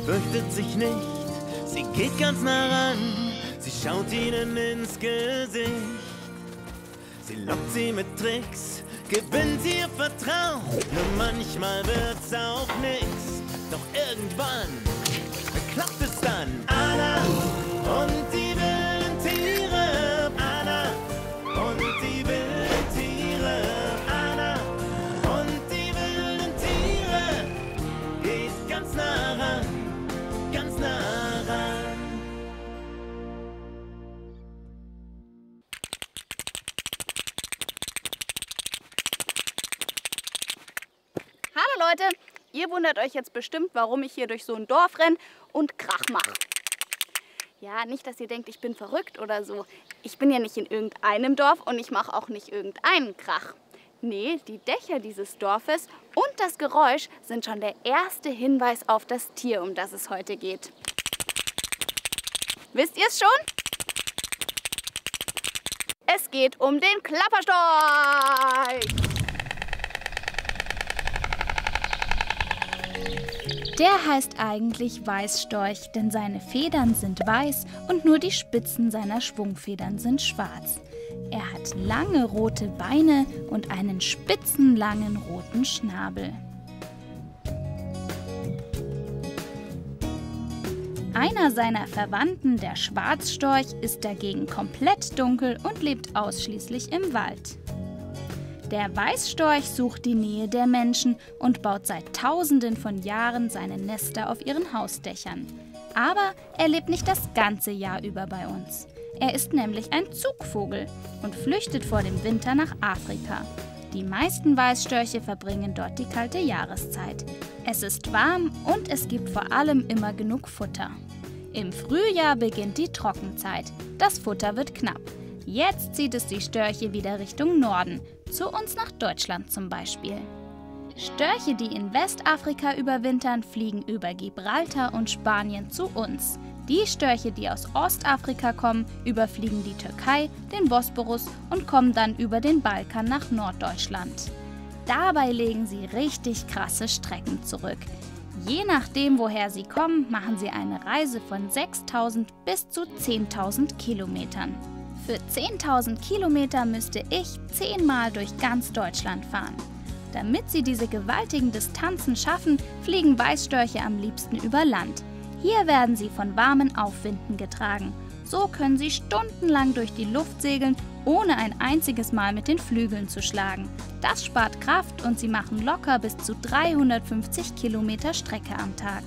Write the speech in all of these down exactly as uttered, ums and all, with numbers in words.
fürchtet sich nicht, sie geht ganz nah ran, sie schaut ihnen ins Gesicht. Sie lockt sie mit Tricks, gewinnt ihr Vertrauen, nur manchmal wird's auch nix. Doch irgendwann klappt es dann. Anna und die wilden Tiere, Anna und die wilden Tiere, Anna und die wilden Tiere, geht ganz nah ran, ganz nah ran. Hallo Leute! Ihr wundert euch jetzt bestimmt, warum ich hier durch so ein Dorf renne und Krach mache. Ja, nicht, dass ihr denkt, ich bin verrückt oder so. Ich bin ja nicht in irgendeinem Dorf und ich mache auch nicht irgendeinen Krach. Nee, die Dächer dieses Dorfes und das Geräusch sind schon der erste Hinweis auf das Tier, um das es heute geht. Wisst ihr es schon? Es geht um den Klapperstorch! Der heißt eigentlich Weißstorch, denn seine Federn sind weiß und nur die Spitzen seiner Schwungfedern sind schwarz. Er hat lange rote Beine und einen spitzen, langen roten Schnabel. Einer seiner Verwandten, der Schwarzstorch, ist dagegen komplett dunkel und lebt ausschließlich im Wald. Der Weißstorch sucht die Nähe der Menschen und baut seit Tausenden von Jahren seine Nester auf ihren Hausdächern. Aber er lebt nicht das ganze Jahr über bei uns. Er ist nämlich ein Zugvogel und flüchtet vor dem Winter nach Afrika. Die meisten Weißstörche verbringen dort die kalte Jahreszeit. Es ist warm und es gibt vor allem immer genug Futter. Im Frühjahr beginnt die Trockenzeit. Das Futter wird knapp. Jetzt zieht es die Störche wieder Richtung Norden, zu uns nach Deutschland zum Beispiel. Störche, die in Westafrika überwintern, fliegen über Gibraltar und Spanien zu uns. Die Störche, die aus Ostafrika kommen, überfliegen die Türkei, den Bosporus und kommen dann über den Balkan nach Norddeutschland. Dabei legen sie richtig krasse Strecken zurück. Je nachdem, woher sie kommen, machen sie eine Reise von sechstausend bis zu zehntausend Kilometern. Für zehntausend Kilometer müsste ich zehnmal durch ganz Deutschland fahren. Damit sie diese gewaltigen Distanzen schaffen, fliegen Weißstörche am liebsten über Land. Hier werden sie von warmen Aufwinden getragen. So können sie stundenlang durch die Luft segeln, ohne ein einziges Mal mit den Flügeln zu schlagen. Das spart Kraft und sie machen locker bis zu dreihundertfünfzig Kilometer Strecke am Tag.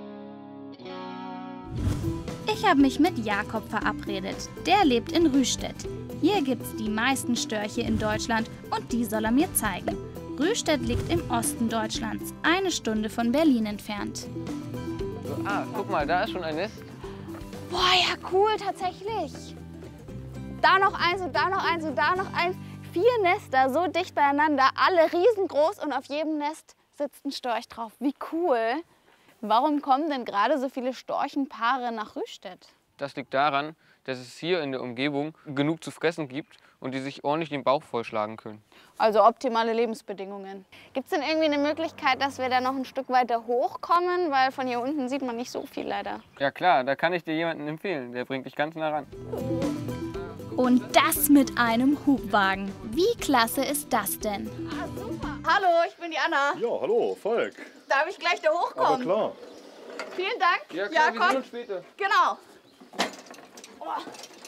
Ich habe mich mit Jakob verabredet. Der lebt in Rüstedt. Hier gibt es die meisten Störche in Deutschland und die soll er mir zeigen. Rüstedt liegt im Osten Deutschlands, eine Stunde von Berlin entfernt. Ah, guck mal, da ist schon ein Nest. Boah, ja cool, tatsächlich. Da noch eins und da noch eins und da noch eins. Vier Nester so dicht beieinander, alle riesengroß und auf jedem Nest sitzt ein Storch drauf. Wie cool. Warum kommen denn gerade so viele Storchenpaare nach Rüstedt? Das liegt daran, dass es hier in der Umgebung genug zu fressen gibt und die sich ordentlich den Bauch vollschlagen können. Also optimale Lebensbedingungen. Gibt es denn irgendwie eine Möglichkeit, dass wir da noch ein Stück weiter hochkommen? Weil von hier unten sieht man nicht so viel leider. Ja klar, da kann ich dir jemanden empfehlen. Der bringt dich ganz nah ran. Und das mit einem Hubwagen. Wie klasse ist das denn? Ah, super. Hallo, ich bin die Anna. Ja, hallo, Volk. Darf ich gleich da hochkommen? Aber klar. Vielen Dank. Ja klar, Jakob. wir sehen uns später. Genau. Oh.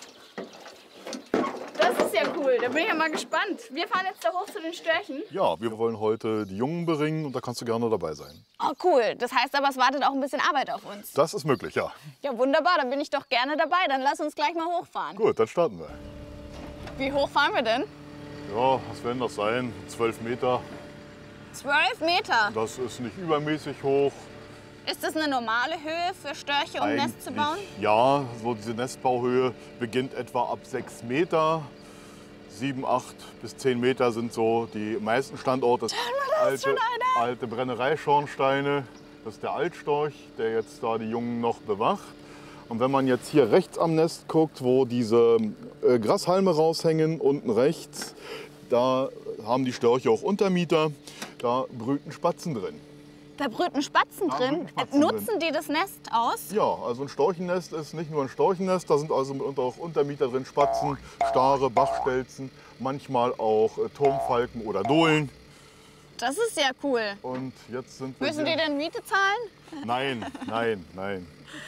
Das ist ja cool, da bin ich ja mal gespannt. Wir fahren jetzt da hoch zu den Störchen. Ja, wir wollen heute die Jungen beringen und da kannst du gerne dabei sein. Oh cool, das heißt aber, es wartet auch ein bisschen Arbeit auf uns. Das ist möglich, ja. Ja wunderbar, dann bin ich doch gerne dabei. Dann lass uns gleich mal hochfahren. Gut, dann starten wir. Wie hoch fahren wir denn? Ja, was werden das sein? Zwölf Meter. Zwölf Meter? Das ist nicht übermäßig hoch. Ist das eine normale Höhe für Störche, um ein Nest zu bauen? Ja, so diese Nestbauhöhe beginnt etwa ab sechs Meter. Sieben, acht bis zehn Meter sind so die meisten Standorte. Mal, das alte, ist schon alte Brennereischornsteine. Das ist der Altstorch, der jetzt da die Jungen noch bewacht. Und wenn man jetzt hier rechts am Nest guckt, wo diese äh, Grashalme raushängen, unten rechts, da haben die Störche auch Untermieter. Da brüten Spatzen drin. Da brüten Spatzen Da drin. brüten Spatzen Nutzen drin. die das Nest aus? Ja, also ein Storchennest ist nicht nur ein Storchennest, da sind also mitunter auch Untermieter drin, Spatzen, Stare, Bachstelzen, manchmal auch äh, Turmfalken oder Dohlen. Das ist ja cool. Und jetzt sind wir Müssen hier. die denn Miete zahlen? Nein, nein, nein.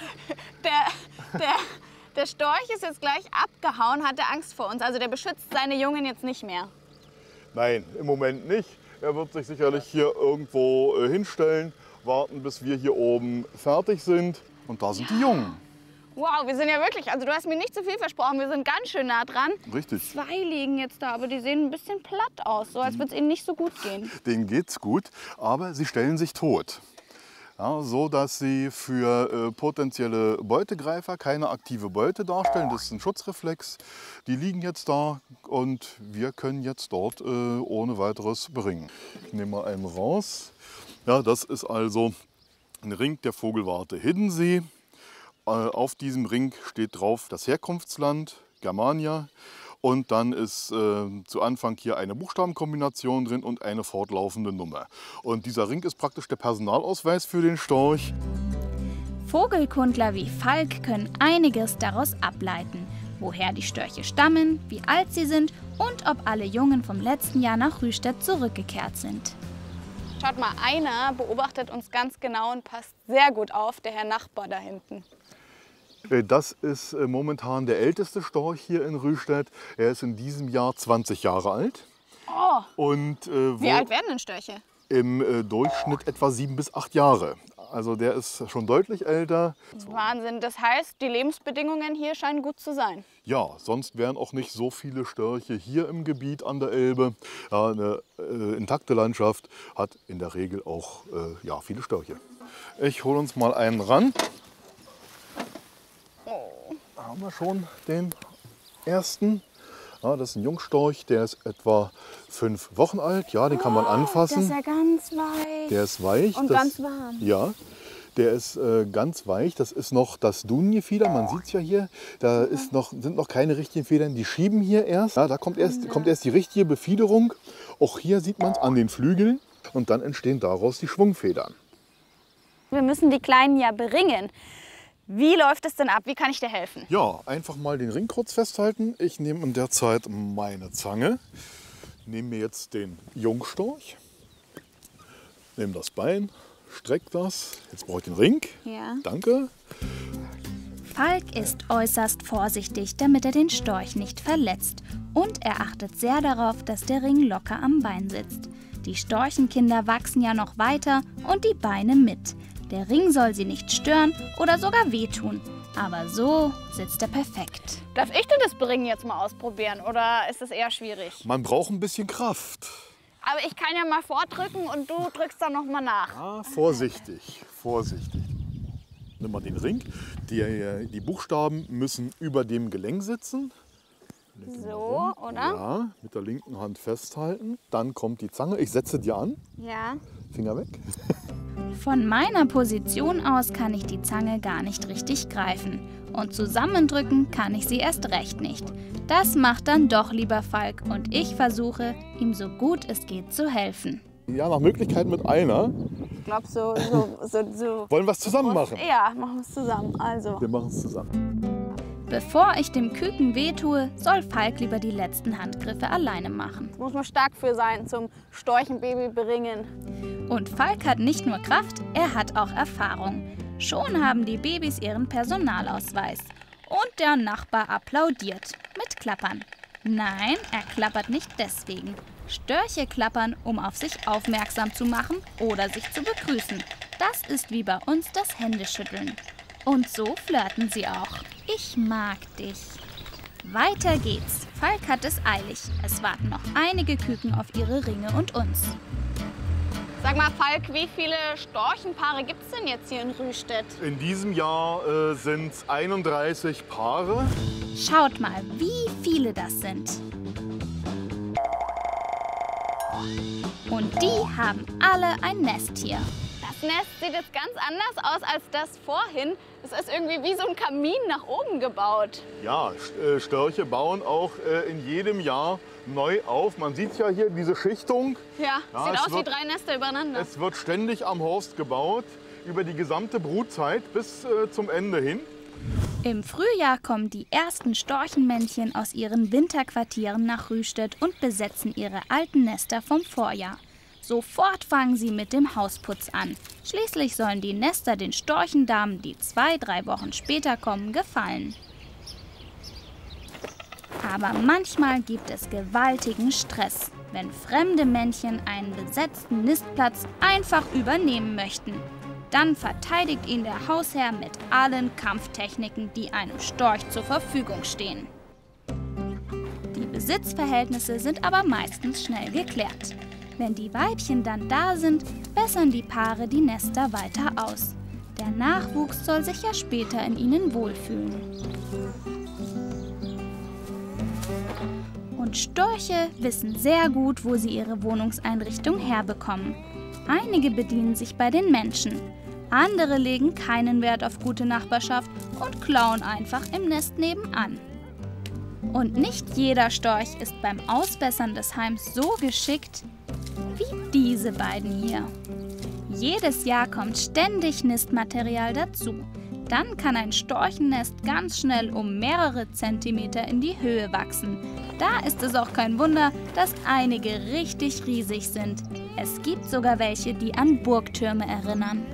Der, der, der Storch ist jetzt gleich abgehauen, hatte Angst vor uns. Also der beschützt seine Jungen jetzt nicht mehr. Nein, im Moment nicht. Er wird sich sicherlich hier irgendwo äh, hinstellen, warten, bis wir hier oben fertig sind. Und da sind die Jungen. Wow, wir sind ja wirklich, also du hast mir nicht zu viel versprochen, wir sind ganz schön nah dran. Richtig. Zwei liegen jetzt da, aber die sehen ein bisschen platt aus, so als würde es ihnen nicht so gut gehen. Denen geht's gut, aber sie stellen sich tot. Ja, so dass sie für äh, potenzielle Beutegreifer keine aktive Beute darstellen. Das ist ein Schutzreflex. Die liegen jetzt da und wir können jetzt dort äh, ohne weiteres beringen. Ich nehme mal einen raus. Ja, das ist also ein Ring der Vogelwarte Hiddensee. Äh, auf diesem Ring steht drauf das Herkunftsland, Germania. Und dann ist äh, zu Anfang hier eine Buchstabenkombination drin und eine fortlaufende Nummer. Und dieser Ring ist praktisch der Personalausweis für den Storch. Vogelkundler wie Falk können einiges daraus ableiten. Woher die Störche stammen, wie alt sie sind und ob alle Jungen vom letzten Jahr nach Rüstedt zurückgekehrt sind. Schaut mal, einer beobachtet uns ganz genau und passt sehr gut auf, der Herr Nachbar da hinten. Das ist momentan der älteste Storch hier in Rüstedt. Er ist in diesem Jahr zwanzig Jahre alt. Oh, Und äh, wie alt werden denn Störche? im äh, Durchschnitt etwa sieben bis acht Jahre. Also der ist schon deutlich älter. Wahnsinn, das heißt, die Lebensbedingungen hier scheinen gut zu sein. Ja, sonst wären auch nicht so viele Störche hier im Gebiet an der Elbe. Ja, eine äh, intakte Landschaft hat in der Regel auch äh, ja, viele Störche. Ich hole uns mal einen ran. Da haben wir schon den ersten. Ja, das ist ein Jungstorch, der ist etwa fünf Wochen alt. Ja, den kann man anfassen. Der ist ja ganz weich. Der ist weich. Und das, ganz warm. Ja, der ist äh, ganz weich. Das ist noch das Dunengefieder. Man sieht es ja hier. Da ist noch, sind noch keine richtigen Federn. Die schieben hier erst. Ja, da kommt erst, kommt erst die richtige Befiederung. Auch hier sieht man es an den Flügeln. Und dann entstehen daraus die Schwungfedern. Wir müssen die Kleinen ja beringen. Wie läuft es denn ab? Wie kann ich dir helfen? Ja, einfach mal den Ring kurz festhalten. Ich nehme in der Zeit meine Zange. Nehme mir jetzt den Jungstorch. Nehme das Bein, strecke das. Jetzt brauche ich den Ring. Ja. Danke. Falk ist äußerst vorsichtig, damit er den Storch nicht verletzt. Und er achtet sehr darauf, dass der Ring locker am Bein sitzt. Die Storchenkinder wachsen ja noch weiter und die Beine mit. Der Ring soll sie nicht stören oder sogar wehtun. Aber so sitzt er perfekt. Darf ich denn das Beringen jetzt mal ausprobieren oder ist es eher schwierig? Man braucht ein bisschen Kraft. Aber ich kann ja mal vordrücken und du drückst dann noch mal nach. Ah, vorsichtig, vorsichtig. Nimm mal den Ring. Die, die Buchstaben müssen über dem Gelenk sitzen. So, oder? Ja, mit der linken Hand festhalten. Dann kommt die Zange. Ich setze die an. Ja. Finger weg. Von meiner Position aus kann ich die Zange gar nicht richtig greifen. Und zusammendrücken kann ich sie erst recht nicht. Das macht dann doch lieber Falk und ich versuche, ihm so gut es geht zu helfen. Ja, nach Möglichkeit mit einer. Ich glaube, so, so, so, so. Wollen wir es zusammen machen? Ja, machen wir es zusammen. Also. Wir machen es zusammen. Bevor ich dem Küken wehtue, soll Falk lieber die letzten Handgriffe alleine machen. Da muss man stark für sein zum Storchenbaby beringen. Und Falk hat nicht nur Kraft, er hat auch Erfahrung. Schon haben die Babys ihren Personalausweis. Und der Nachbar applaudiert mit Klappern. Nein, er klappert nicht deswegen. Störche klappern, um auf sich aufmerksam zu machen oder sich zu begrüßen. Das ist wie bei uns das Händeschütteln. Und so flirten sie auch. Ich mag dich. Weiter geht's. Falk hat es eilig. Es warten noch einige Küken auf ihre Ringe und uns. Sag mal, Falk, wie viele Storchenpaare gibt es denn jetzt hier in Rüstedt? In diesem Jahr äh, sind es einunddreißig Paare. Schaut mal, wie viele das sind. Und die haben alle ein Nest hier. Das Nest sieht jetzt ganz anders aus als das vorhin. Es ist irgendwie wie so ein Kamin nach oben gebaut. Ja, Störche bauen auch in jedem Jahr neu auf. Man sieht ja hier diese Schichtung. Ja, Ja, sieht es aus wie wird- drei Nester übereinander. Es wird ständig am Horst gebaut, über die gesamte Brutzeit bis äh, zum Ende hin. Im Frühjahr kommen die ersten Storchenmännchen aus ihren Winterquartieren nach Rüstedt und besetzen ihre alten Nester vom Vorjahr. Sofort fangen sie mit dem Hausputz an. Schließlich sollen die Nester den Storchendamen, die zwei, drei Wochen später kommen, gefallen. Aber manchmal gibt es gewaltigen Stress, wenn fremde Männchen einen besetzten Nistplatz einfach übernehmen möchten. Dann verteidigt ihn der Hausherr mit allen Kampftechniken, die einem Storch zur Verfügung stehen. Die Besitzverhältnisse sind aber meistens schnell geklärt. Wenn die Weibchen dann da sind, bessern die Paare die Nester weiter aus. Der Nachwuchs soll sich ja später in ihnen wohlfühlen. Und Störche wissen sehr gut, wo sie ihre Wohnungseinrichtung herbekommen. Einige bedienen sich bei den Menschen. Andere legen keinen Wert auf gute Nachbarschaft und klauen einfach im Nest nebenan. Und nicht jeder Storch ist beim Ausbessern des Heims so geschickt wie diese beiden hier. Jedes Jahr kommt ständig Nistmaterial dazu. Dann kann ein Storchennest ganz schnell um mehrere Zentimeter in die Höhe wachsen. Da ist es auch kein Wunder, dass einige richtig riesig sind. Es gibt sogar welche, die an Burgtürme erinnern.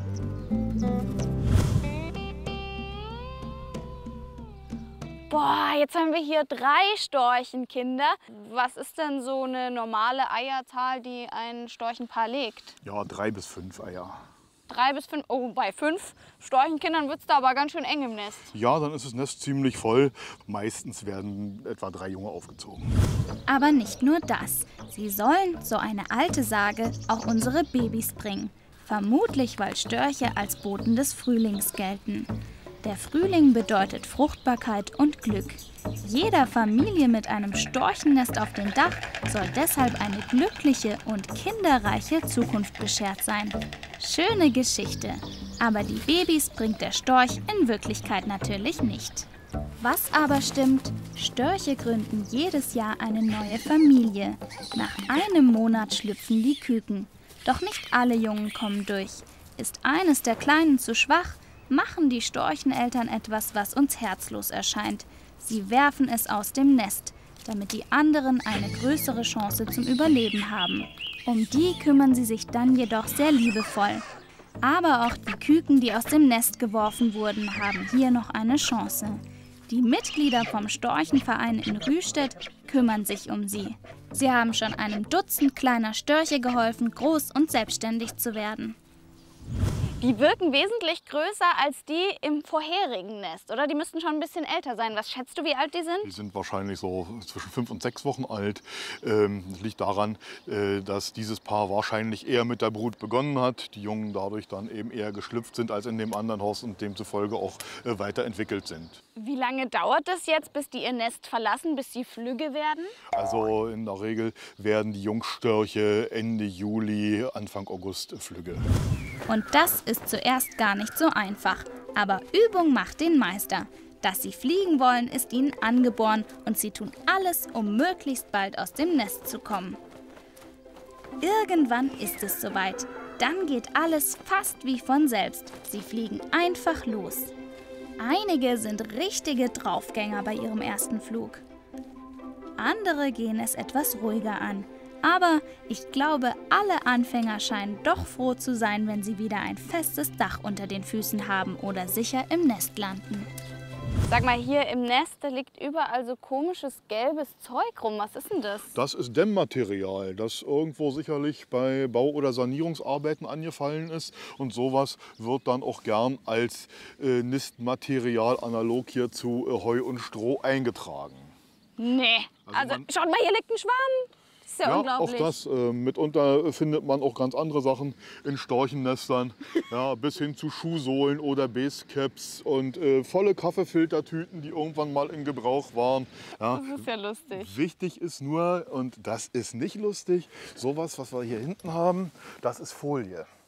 Boah, jetzt haben wir hier drei Storchenkinder. Was ist denn so eine normale Eierzahl, die ein Storchenpaar legt? Ja, drei bis fünf Eier. Drei bis fünf, oh, bei fünf Storchenkindern wird es da aber ganz schön eng im Nest. Ja, dann ist das Nest ziemlich voll. Meistens werden etwa drei Junge aufgezogen. Aber nicht nur das. Sie sollen, so eine alte Sage, auch unsere Babys bringen. Vermutlich, weil Störche als Boten des Frühlings gelten. Der Frühling bedeutet Fruchtbarkeit und Glück. Jeder Familie mit einem Storchennest auf dem Dach soll deshalb eine glückliche und kinderreiche Zukunft beschert sein. Schöne Geschichte, aber die Babys bringt der Storch in Wirklichkeit natürlich nicht. Was aber stimmt, Störche gründen jedes Jahr eine neue Familie. Nach einem Monat schlüpfen die Küken. Doch nicht alle Jungen kommen durch. Ist eines der Kleinen zu schwach, machen die Storcheneltern etwas, was uns herzlos erscheint. Sie werfen es aus dem Nest, damit die anderen eine größere Chance zum Überleben haben. Um die kümmern sie sich dann jedoch sehr liebevoll. Aber auch die Küken, die aus dem Nest geworfen wurden, haben hier noch eine Chance. Die Mitglieder vom Storchenverein in Rüstedt kümmern sich um sie. Sie haben schon einem Dutzend kleiner Störche geholfen, groß und selbstständig zu werden. Die wirken wesentlich größer als die im vorherigen Nest, oder? Die müssten schon ein bisschen älter sein. Was schätzt du, wie alt die sind? Die sind wahrscheinlich so zwischen fünf und sechs Wochen alt. Ähm, das liegt daran, äh, dass dieses Paar wahrscheinlich eher mit der Brut begonnen hat. Die Jungen dadurch dann eben eher geschlüpft sind als in dem anderen Haus und demzufolge auch äh, weiterentwickelt sind. Wie lange dauert es jetzt, bis die ihr Nest verlassen, bis sie flügge werden? Also in der Regel werden die Jungstörche Ende Juli, Anfang August flügge. Und das ist zuerst gar nicht so einfach. Aber Übung macht den Meister. Dass sie fliegen wollen, ist ihnen angeboren und sie tun alles, um möglichst bald aus dem Nest zu kommen. Irgendwann ist es soweit. Dann geht alles fast wie von selbst. Sie fliegen einfach los. Einige sind richtige Draufgänger bei ihrem ersten Flug. Andere gehen es etwas ruhiger an. Aber ich glaube, alle Anfänger scheinen doch froh zu sein, wenn sie wieder ein festes Dach unter den Füßen haben oder sicher im Nest landen. Sag mal, hier im Nest, da liegt überall so komisches gelbes Zeug rum. Was ist denn das? Das ist Dämmmaterial, das irgendwo sicherlich bei Bau- oder Sanierungsarbeiten angefallen ist. Und sowas wird dann auch gern als äh, Nistmaterial analog hier zu äh, Heu und Stroh eingetragen. Nee, Also also man- schaut mal, hier liegt ein Schwamm. Das ist ja, Ja, auch unglaublich. das. Äh, mitunter findet man auch ganz andere Sachen in Storchennestern, ja, bis hin zu Schuhsohlen oder Basecaps und äh, volle Kaffeefiltertüten, die irgendwann mal in Gebrauch waren. Ja. Das ist ja lustig. Wichtig ist nur, und das ist nicht lustig, sowas, was wir hier hinten haben, das ist Folie.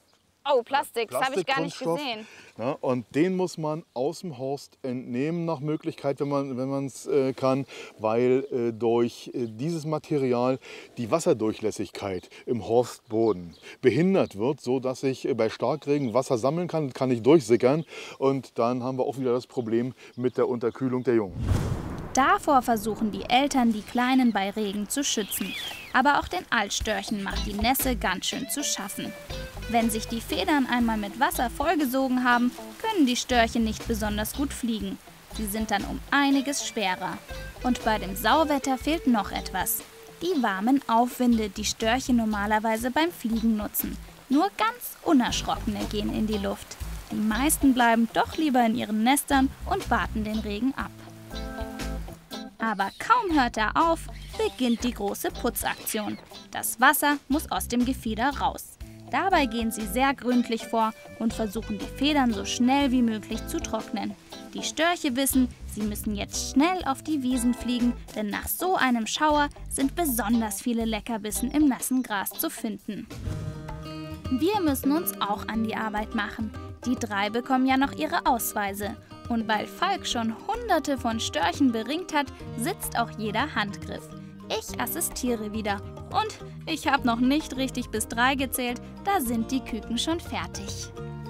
Oh, Plastik, das habe ich gar nicht Plastikkunststoff. gesehen. Ja, und den muss man aus dem Horst entnehmen nach Möglichkeit, wenn man wenn man es äh, kann, weil äh, durch äh, dieses Material die Wasserdurchlässigkeit im Horstboden behindert wird, so dass sich äh, bei Starkregen Wasser sammeln kann, kann nicht durchsickern und dann haben wir auch wieder das Problem mit der Unterkühlung der Jungen. Davor versuchen die Eltern, die Kleinen bei Regen zu schützen. Aber auch den Altstörchen macht die Nässe ganz schön zu schaffen. Wenn sich die Federn einmal mit Wasser vollgesogen haben, können die Störche nicht besonders gut fliegen. Sie sind dann um einiges schwerer. Und bei dem Sauwetter fehlt noch etwas. Die warmen Aufwinde, die Störche normalerweise beim Fliegen nutzen. Nur ganz Unerschrockene gehen in die Luft. Die meisten bleiben doch lieber in ihren Nestern und warten den Regen ab. Aber kaum hört er auf, beginnt die große Putzaktion. Das Wasser muss aus dem Gefieder raus. Dabei gehen sie sehr gründlich vor und versuchen, die Federn so schnell wie möglich zu trocknen. Die Störche wissen, sie müssen jetzt schnell auf die Wiesen fliegen, denn nach so einem Schauer sind besonders viele Leckerbissen im nassen Gras zu finden. Wir müssen uns auch an die Arbeit machen. Die drei bekommen ja noch ihre Ausweise. Und weil Falk schon hunderte von Störchen beringt hat, sitzt auch jeder Handgriff. Ich assistiere wieder. Und ich habe noch nicht richtig bis drei gezählt, da sind die Küken schon fertig.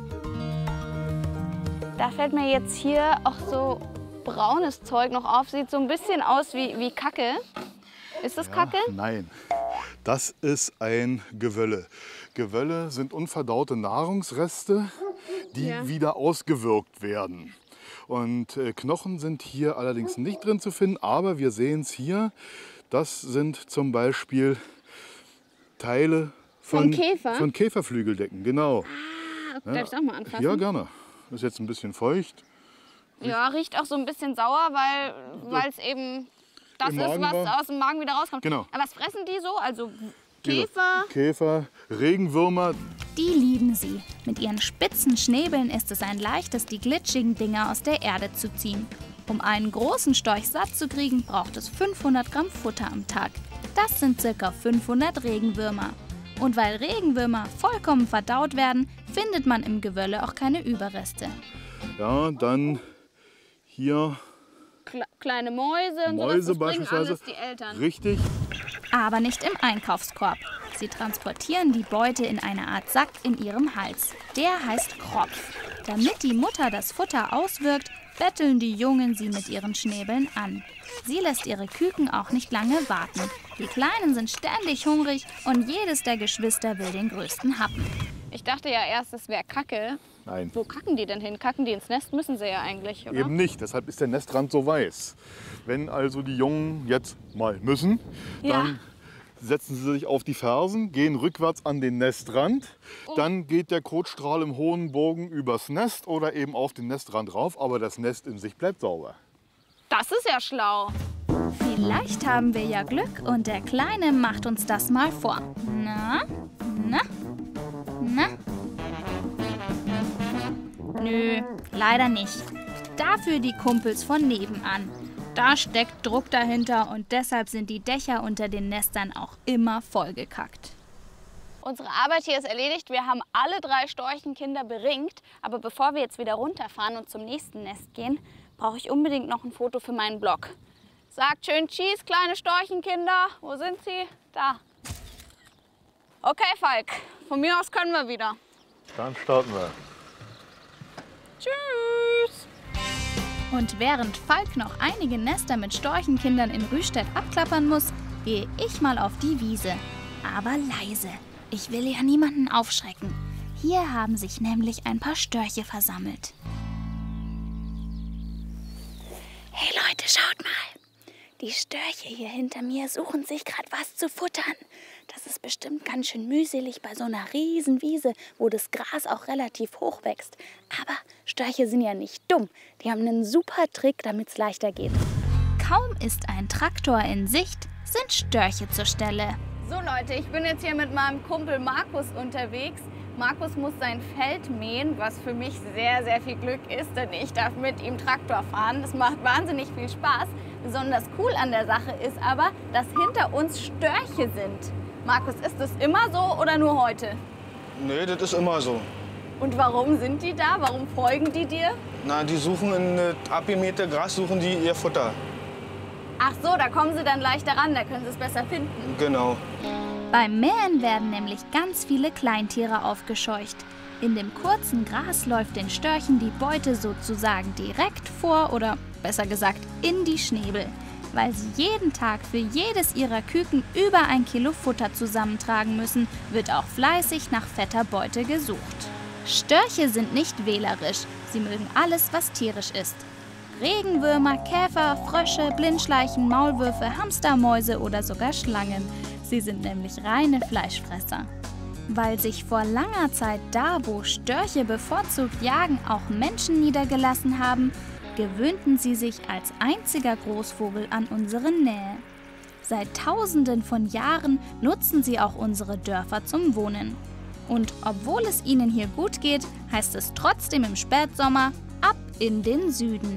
Da fällt mir jetzt hier auch so braunes Zeug noch auf. Sieht so ein bisschen aus wie, wie Kacke. Ist das Ja, Kacke? nein, das ist ein Gewölle. Gewölle sind unverdaute Nahrungsreste, die Ja. wieder ausgewirkt werden. Und äh, Knochen sind hier allerdings nicht drin zu finden, aber wir sehen es hier. Das sind zum Beispiel Teile von, Vom Käfer? von Käferflügeldecken, genau. Ah, darf ich es auch mal anfassen? Ja, gerne. Ist jetzt ein bisschen feucht. Ja, riecht auch so ein bisschen sauer, weil es eben das Im ist, Magen was war. aus dem Magen wieder rauskommt. Genau. Aber was fressen die so? Also Käfer? Käfer, Regenwürmer. Die lieben sie. Mit ihren spitzen Schnäbeln ist es ein leichtes, die glitschigen Dinger aus der Erde zu ziehen. Um einen großen Storch satt zu kriegen, braucht es fünfhundert Gramm Futter am Tag. Das sind ca. fünfhundert Regenwürmer. Und weil Regenwürmer vollkommen verdaut werden, findet man im Gewölle auch keine Überreste. Ja, dann hier Kle kleine Mäuse und Mäuse sowas, das bringen beispielsweise. alles die Eltern. Richtig. Aber nicht im Einkaufskorb. Sie transportieren die Beute in eine Art Sack in ihrem Hals. Der heißt Kropf. Damit die Mutter das Futter auswirkt, betteln die Jungen sie mit ihren Schnäbeln an. Sie lässt ihre Küken auch nicht lange warten. Die Kleinen sind ständig hungrig und jedes der Geschwister will den größten Happen. Ich dachte ja erst, das wäre Kacke. Nein, Wo kacken die denn hin? Kacken die ins Nest? Müssen sie ja eigentlich, oder? eben nicht. Deshalb ist der Nestrand so weiß. Wenn also die Jungen jetzt mal müssen, Ja. dann setzen sie sich auf die Fersen, gehen rückwärts an den Nestrand. Dann geht der Kotstrahl im hohen Bogen übers Nest oder eben auf den Nestrand rauf. Aber das Nest in sich bleibt sauber. Das ist ja schlau. Vielleicht haben wir ja Glück und der Kleine macht uns das mal vor. Na? Na? Na? Nö, leider nicht. Dafür die Kumpels von nebenan. Da steckt Druck dahinter und deshalb sind die Dächer unter den Nestern auch immer vollgekackt. Unsere Arbeit hier ist erledigt. Wir haben alle drei Storchenkinder beringt. Aber bevor wir jetzt wieder runterfahren und zum nächsten Nest gehen, brauche ich unbedingt noch ein Foto für meinen Blog. Sagt schön Tschüss, kleine Storchenkinder. Wo sind sie? Da. Okay, Falk. Von mir aus können wir wieder. Dann starten wir. Tschüss. Und während Falk noch einige Nester mit Storchenkindern in Rüstedt abklappern muss, gehe ich mal auf die Wiese. Aber leise. Ich will ja niemanden aufschrecken. Hier haben sich nämlich ein paar Störche versammelt. Hey Leute, schaut mal. Die Störche hier hinter mir suchen sich gerade was zu futtern. Das ist bestimmt ganz schön mühselig bei so einer riesen Wiese, wo das Gras auch relativ hoch wächst. Aber Störche sind ja nicht dumm. Die haben einen super Trick, damit es leichter geht. Kaum ist ein Traktor in Sicht, sind Störche zur Stelle. So Leute, ich bin jetzt hier mit meinem Kumpel Markus unterwegs. Markus muss sein Feld mähen, was für mich sehr, sehr viel Glück ist, denn ich darf mit ihm Traktor fahren. Das macht wahnsinnig viel Spaß. Besonders cool an der Sache ist aber, dass hinter uns Störche sind. Markus, ist das immer so oder nur heute? Nee, das ist immer so. Und warum sind die da? Warum folgen die dir? Na, die suchen in äh, abgemähte Gras, suchen die ihr Futter. Ach so, da kommen sie dann leichter ran, da können sie es besser finden. Genau. Beim Mähen werden nämlich ganz viele Kleintiere aufgescheucht. In dem kurzen Gras läuft den Störchen die Beute sozusagen direkt vor oder besser gesagt in die Schnäbel, weil sie jeden Tag für jedes ihrer Küken über ein Kilo Futter zusammentragen müssen, wird auch fleißig nach fetter Beute gesucht. Störche sind nicht wählerisch, sie mögen alles, was tierisch ist. Regenwürmer, Käfer, Frösche, Blindschleichen, Maulwürfe, Hamster, Mäuse oder sogar Schlangen. Sie sind nämlich reine Fleischfresser. Weil sich vor langer Zeit da, wo Störche bevorzugt jagen, auch Menschen niedergelassen haben, gewöhnten sie sich als einziger Großvogel an unsere Nähe. Seit Tausenden von Jahren nutzen sie auch unsere Dörfer zum Wohnen. Und obwohl es ihnen hier gut geht, heißt es trotzdem im Spätsommer ab in den Süden.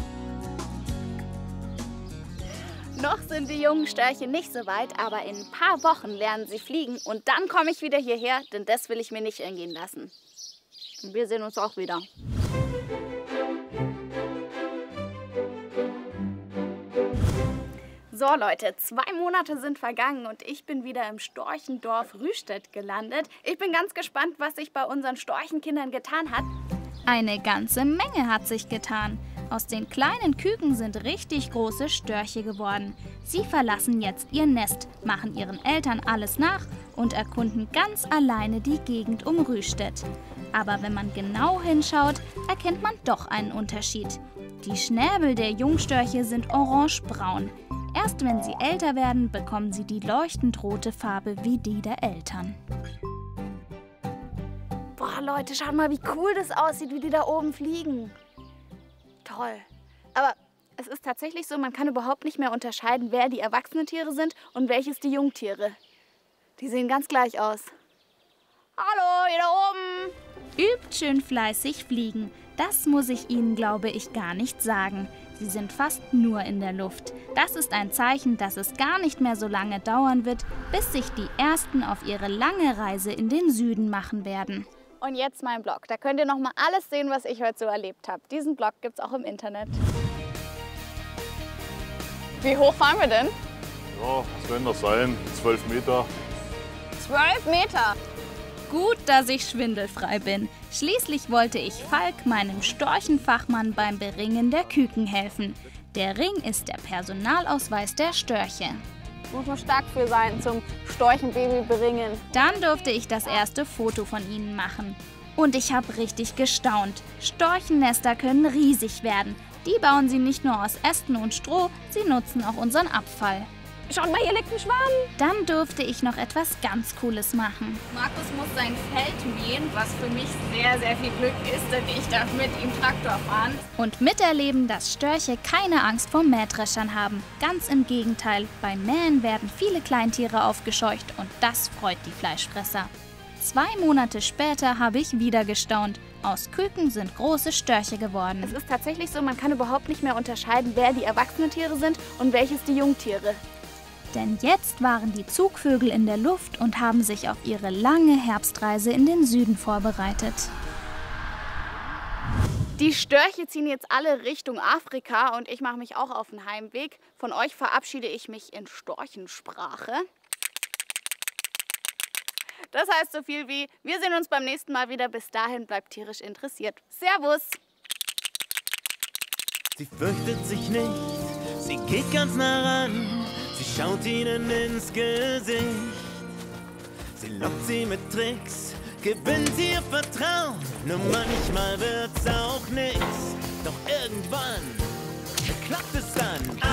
Noch sind die jungen Störche nicht so weit, aber in ein paar Wochen lernen sie fliegen und dann komme ich wieder hierher, denn das will ich mir nicht entgehen lassen. Und wir sehen uns auch wieder. So Leute, zwei Monate sind vergangen und ich bin wieder im Storchendorf Rüstedt gelandet. Ich bin ganz gespannt, was sich bei unseren Storchenkindern getan hat. Eine ganze Menge hat sich getan. Aus den kleinen Küken sind richtig große Störche geworden. Sie verlassen jetzt ihr Nest, machen ihren Eltern alles nach und erkunden ganz alleine die Gegend um Rüstedt. Aber wenn man genau hinschaut, erkennt man doch einen Unterschied. Die Schnäbel der Jungstörche sind orangebraun. Erst wenn sie älter werden, bekommen sie die leuchtend rote Farbe wie die der Eltern. Boah Leute, schaut mal, wie cool das aussieht, wie die da oben fliegen. Toll. Aber es ist tatsächlich so, man kann überhaupt nicht mehr unterscheiden, wer die erwachsenen Tiere sind und welches die Jungtiere. Die sehen ganz gleich aus. Hallo, ihr da oben! Übt schön fleißig fliegen. Das muss ich Ihnen, glaube ich, gar nicht sagen. Sie sind fast nur in der Luft. Das ist ein Zeichen, dass es gar nicht mehr so lange dauern wird, bis sich die Ersten auf ihre lange Reise in den Süden machen werden. Und jetzt mein Blog. Da könnt ihr noch mal alles sehen, was ich heute so erlebt habe. Diesen Blog gibt es auch im Internet. Wie hoch fahren wir denn? Ja, was werden das sein? Zwölf Meter. Zwölf Meter! Gut, dass ich schwindelfrei bin. Schließlich wollte ich Falk, meinem Storchenfachmann, beim Beringen der Küken helfen. Der Ring ist der Personalausweis der Störche. Muss man stark für sein zum Storchenbaby beringen. Dann durfte ich das erste Foto von ihnen machen. Und ich habe richtig gestaunt. Storchennester können riesig werden. Die bauen sie nicht nur aus Ästen und Stroh, sie nutzen auch unseren Abfall. Schaut mal, hier liegt ein Schwamm. Dann durfte ich noch etwas ganz Cooles machen. Markus muss sein Feld mähen, was für mich sehr, sehr viel Glück ist, denn ich darf mit ihm Traktor fahren. Und miterleben, dass Störche keine Angst vor Mähdreschern haben. Ganz im Gegenteil, beim Mähen werden viele Kleintiere aufgescheucht und das freut die Fleischfresser. Zwei Monate später habe ich wieder gestaunt. Aus Küken sind große Störche geworden. Es ist tatsächlich so, man kann überhaupt nicht mehr unterscheiden, wer die erwachsenen Tiere sind und welches die Jungtiere. Denn jetzt waren die Zugvögel in der Luft und haben sich auf ihre lange Herbstreise in den Süden vorbereitet. Die Störche ziehen jetzt alle Richtung Afrika und ich mache mich auch auf den Heimweg. Von euch verabschiede ich mich in Storchensprache. Das heißt so viel wie, wir sehen uns beim nächsten Mal wieder. Bis dahin bleibt tierisch interessiert. Servus! Sie fürchtet sich nicht, sie geht ganz nah ran. Sie schaut ihnen ins Gesicht. Sie lockt sie mit Tricks, gewinnt ihr Vertrauen. Nur manchmal wird's auch nix. Doch irgendwann klappt es dann.